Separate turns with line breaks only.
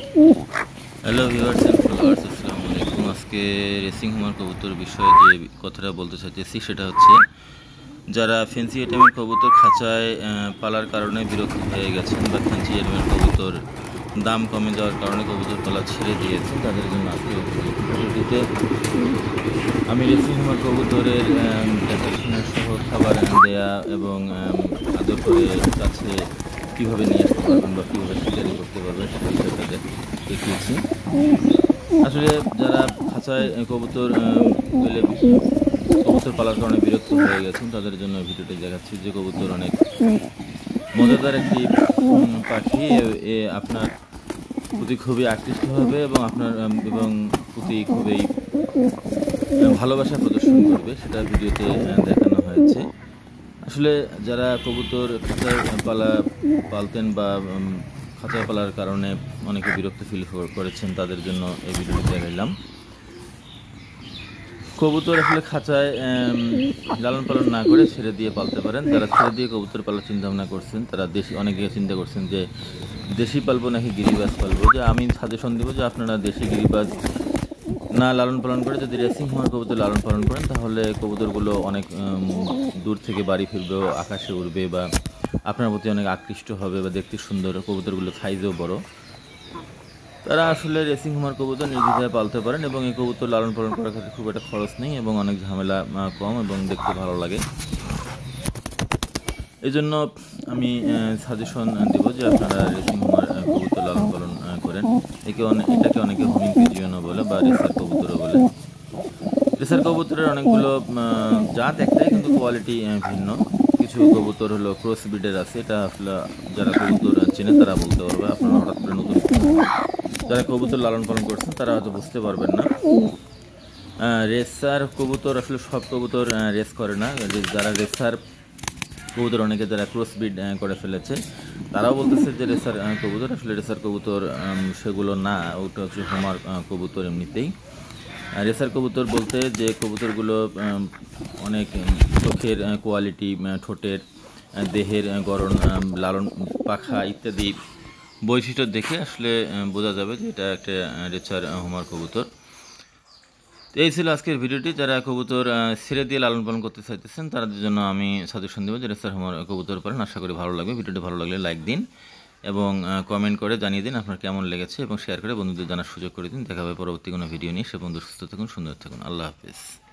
Hello viewers and followers, আসসালামু আলাইকুম। আজকে রেসিং হোমার কবুতর বিষয়ে যে কথাটা বলতে চাইতেছি সেটা হচ্ছে, যারা ফ্যান্সি আইটেমের কবুতর খাঁচায় পালার কারণে বিরক্ত হয়ে গেছেন বা ফ্যান্সি আইটেমের কবুতর দাম কমে যাওয়ার কারণে কবুতর পালা ছেড়ে দিয়েছেন, তাদের জন্য আজকে ভিডিওটিতে আমি রেসিং হোমার কবুতরের দেখাশোনা সহ খাবার দেয়া এবং আদর করে কাছে কীভাবে নিয়ে আসতে পারবেন বা কীভাবে শিকারি করতে পারবেন সেটা দেখিয়েছি। আসলে যারা খাঁচায় কবুতর পেলে কবুতর পালার কারণে বিরক্ত হয়ে গেছেন, তাদের জন্য ভিডিওটি দেখাচ্ছি। যে কবুতর অনেক মজাদার একটি পাখি, আপনার প্রতি খুবই আকৃষ্ট হবে এবং আপনার প্রতি খুবই ভালোবাসা প্রদর্শন করবে, সেটা ভিডিওতে দেখানো হয়েছে। আসলে যারা কবুতর খাঁচায় পালতেন বা খাঁচায় পালার কারণে অনেকে বিরক্ত ফিল করেছেন, তাদের জন্য এই ভিডিওটি দেখাইলাম। কবুতর আসলে খাঁচায় লালন পালন না করে ছেড়ে দিয়ে পালতে পারেন। যারা ছেড়ে দিয়ে কবুতর পালার চিন্তাভাবনা করছেন, তারা অনেকে চিন্তা করছেন যে দেশি পালবো নাকি গিরিবাজ পালবো। যে আমি সাজেশন দিব যে আপনারা দেশি গিরিবাজ না লালন পালন করে যদি রেসিং হোমার কবুতর লালন পালন করেন, তাহলে কবুতরগুলো অনেক দূর থেকে বাড়ি ফিরবে, আকাশে উড়বে বা আপনার প্রতি অনেক আকৃষ্ট হবে বা দেখতে সুন্দর। কবুতরগুলো সাইজও বড়। তারা আসলে রেসিং হোমার কবুতর নির্দ্বিধায় পালতে পারেন এবং এই কবুতর লালন পালন করার ক্ষেত্রে খুব একটা খরচ নেই এবং অনেক ঝামেলা কম এবং দেখতে ভালো লাগে। এই জন্য আমি সাজেশন দেব যে আপনারা রেসিং হোমার কবুতর লালন পালন করেন। এটাকে অনেকে হোমিং পিজিয়নও বলে বা রেসার কবুতরও বলে। রেসার কবুতরের অনেকগুলো জাত একটাই, কিন্তু কোয়ালিটি ভিন্ন। কিছু কবুতর হলো ক্রস ব্রিডের আছে, এটা আসলে যারা কবুতর চেনে তারা বলতে পারবে। আপনারা হঠাৎ করে নতুন যারা কবুতর লালন পালন করছেন তারা হয়তো বুঝতে পারবেন না। রেসার কবুতর আসলে সব কবুতর রেস করে না। যারা রেসার কবুতর, অনেকে যারা ক্রস ব্রিড করে ফেলেছে, তারাও বলতেছে যে রেসার কবুতর। আসলে রেসার কবুতর সেগুলো না, ওটা হচ্ছে হোমার কবুতর এমনিতেই। রেসার কবুতর বলতে যে কবুতরগুলো অনেক চোখের কোয়ালিটি, ঠোঁটের, দেহের গড়ন, লালন পাখা ইত্যাদি বৈশিষ্ট্য দেখে আসলে বোঝা যাবে যে এটা একটা রেসার হোমার কবুতর। এই ছিল আজকের ভিডিওটি। যারা কবুতর ছেড়ে দিয়ে লালন পালন করতে চাইতেছেন, তাদের জন্য আমি সাজেশন দেবো যে রেসার হোমার কবুতর পালন। আশা করি ভালো লাগবে। ভিডিওটি ভালো লাগলে লাইক দিন এবং কমেন্ট করে জানিয়ে দিন আপনার কেমন লেগেছে এবং শেয়ার করে বন্ধুদের জানার সুযোগ করে দিন। দেখা হবে পরবর্তী কোনো ভিডিও নিয়ে। সে বন্ধু সুস্থ থাকুন, সুন্দর থাকুন। আল্লাহ হাফিজ।